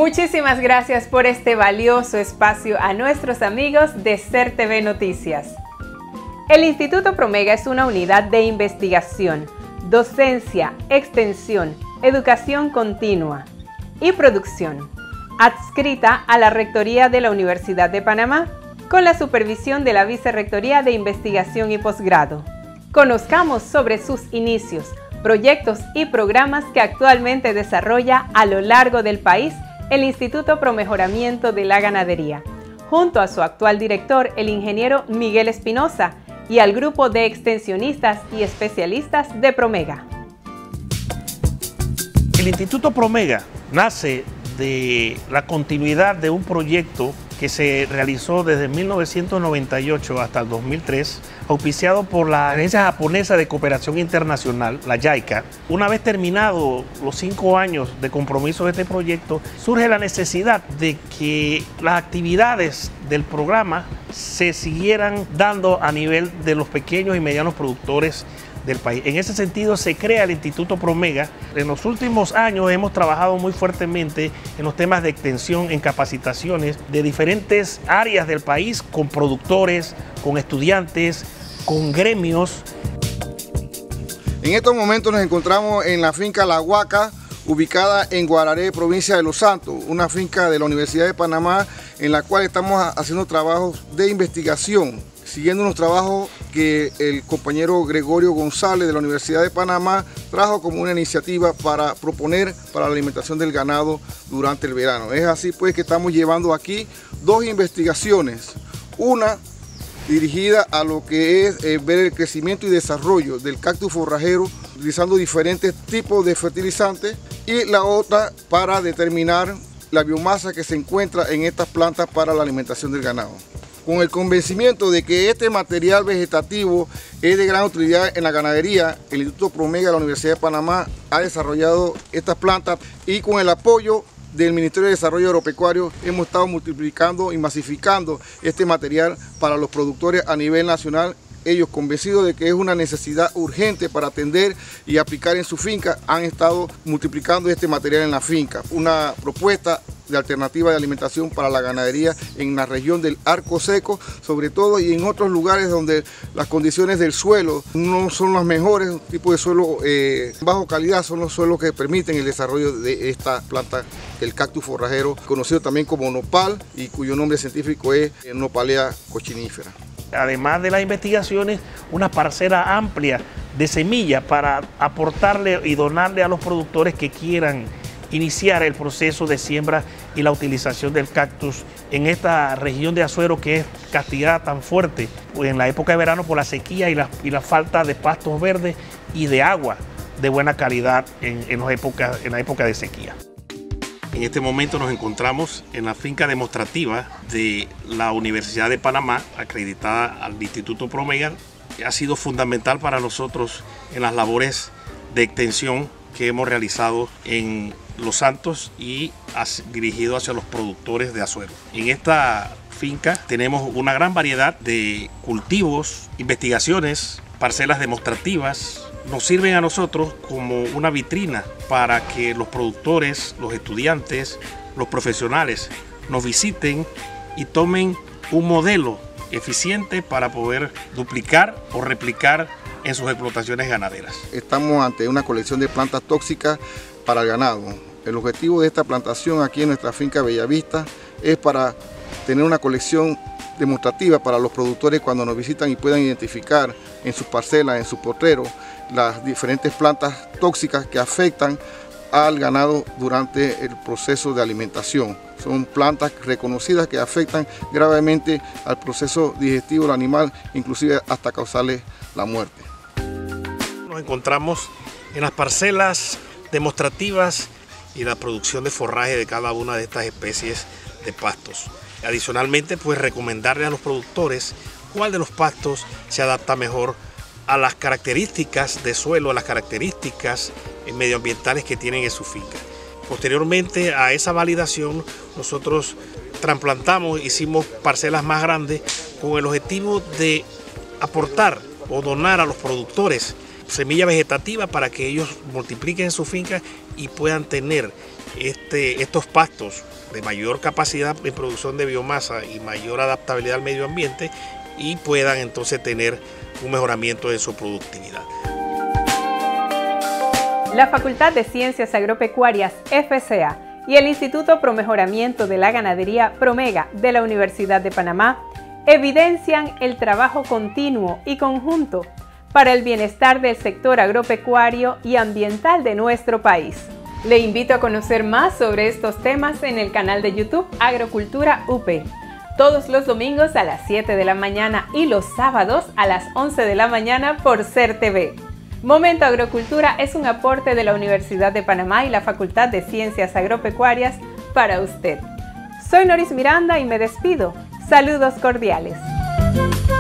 Muchísimas gracias por este valioso espacio a nuestros amigos de SER TV Noticias. El Instituto Promega es una unidad de investigación, docencia, extensión, educación continua y producción, adscrita a la Rectoría de la Universidad de Panamá, con la supervisión de la Vicerrectoría de Investigación y Posgrado. Conozcamos sobre sus inicios, proyectos y programas que actualmente desarrolla a lo largo del país el Instituto Pro Mejoramiento de la Ganadería, junto a su actual director, el ingeniero Miguel Espinosa, y al grupo de extensionistas y especialistas de Promega. El Instituto Promega nace de la continuidad de un proyecto que se realizó desde 1998 hasta el 2003, auspiciado por la Agencia Japonesa de Cooperación Internacional, la JICA. Una vez terminados los 5 años de compromiso de este proyecto, surge la necesidad de que las actividades del programa se siguieran dando a nivel de los pequeños y medianos productores del país. En ese sentido se crea el Instituto Promega. En los últimos años hemos trabajado muy fuertemente en los temas de extensión, en capacitaciones de diferentes áreas del país, con productores, con estudiantes, con gremios. En estos momentos nos encontramos en la finca La Huaca, ubicada en Guararé, provincia de Los Santos, una finca de la Universidad de Panamá en la cual estamos haciendo trabajos de investigación, siguiendo unos trabajos que el compañero Gregorio González de la Universidad de Panamá trajo como una iniciativa para proponer para la alimentación del ganado durante el verano. Es así pues que estamos llevando aquí 2 investigaciones, una dirigida a lo que es ver el crecimiento y desarrollo del cactus forrajero utilizando diferentes tipos de fertilizantes, y la otra para determinar la biomasa que se encuentra en estas plantas para la alimentación del ganado. Con el convencimiento de que este material vegetativo es de gran utilidad en la ganadería, el Instituto Promega de la Universidad de Panamá ha desarrollado estas plantas, y con el apoyo del Ministerio de Desarrollo Agropecuario hemos estado multiplicando y masificando este material para los productores a nivel nacional. Ellos, convencidos de que es una necesidad urgente para atender y aplicar en su finca, han estado multiplicando este material en la finca. Una propuesta de alternativa de alimentación para la ganadería en la región del Arco Seco, sobre todo, y en otros lugares donde las condiciones del suelo no son las mejores. Un tipo de suelo bajo calidad son los suelos que permiten el desarrollo de esta planta, el cactus forrajero, conocido también como nopal y cuyo nombre científico es Nopalea coccinífera. Además de las investigaciones, una parcela amplia de semillas para aportarle y donarle a los productores que quieran iniciar el proceso de siembra y la utilización del cactus en esta región de Azuero, que es castigada tan fuerte en la época de verano por la sequía y la falta de pastos verdes y de agua de buena calidad en la época de sequía. En este momento nos encontramos en la finca demostrativa de la Universidad de Panamá, acreditada al Instituto Promega. Ha sido fundamental para nosotros en las labores de extensión que hemos realizado en Los Santos y dirigido hacia los productores de Azuero. En esta finca tenemos una gran variedad de cultivos, investigaciones, parcelas demostrativas. Nos sirven a nosotros como una vitrina para que los productores, los estudiantes, los profesionales nos visiten y tomen un modelo eficiente para poder duplicar o replicar en sus explotaciones ganaderas. Estamos ante una colección de plantas tóxicas para el ganado. El objetivo de esta plantación aquí en nuestra finca Bellavista es para tener una colección demostrativa para los productores cuando nos visitan y puedan identificar en sus parcelas, en sus potreros, las diferentes plantas tóxicas que afectan al ganado durante el proceso de alimentación. Son plantas reconocidas que afectan gravemente al proceso digestivo del animal, inclusive hasta causarle la muerte. Nos encontramos en las parcelas demostrativas y la producción de forraje de cada una de estas especies de pastos. Adicionalmente, pues recomendarle a los productores cuál de los pastos se adapta mejor a las características de suelo, a las características medioambientales que tienen en su finca. Posteriormente a esa validación, nosotros trasplantamos, hicimos parcelas más grandes con el objetivo de aportar o donar a los productores semilla vegetativa para que ellos multipliquen en su finca y puedan tener estos pastos de mayor capacidad en producción de biomasa y mayor adaptabilidad al medio ambiente y puedan entonces tener un mejoramiento de su productividad. La Facultad de Ciencias Agropecuarias FCA y el Instituto Pro Mejoramiento de la Ganadería Promega de la Universidad de Panamá evidencian el trabajo continuo y conjunto para el bienestar del sector agropecuario y ambiental de nuestro país. Le invito a conocer más sobre estos temas en el canal de YouTube Agrocultura UP, todos los domingos a las 7 de la mañana y los sábados a las 11 de la mañana por SER TV. Momento Agrocultura es un aporte de la Universidad de Panamá y la Facultad de Ciencias Agropecuarias para usted. Soy Noris Miranda y me despido. Saludos cordiales.